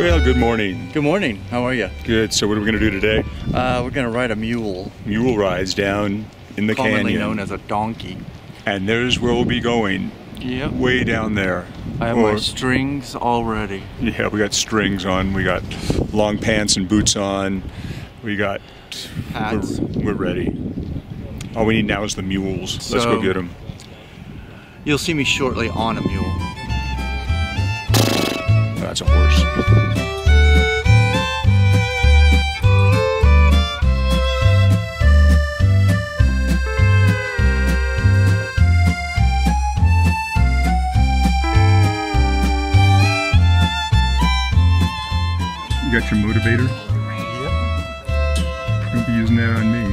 Well, good morning. Good morning. How are you? Good. So what are we going to do today? We're going to ride a mule. Mule rides down in the commonly canyon. known as a donkey. And there's where we'll be going. Yep. Way down there. I have my strings already. Yeah, we got strings on. We got long pants and boots on. We got hats. We're ready. All we need now is the mules. Let's go get them. You'll see me shortly on a mule. That's a horse. You got your motivator? Yep. Don't be using that on me.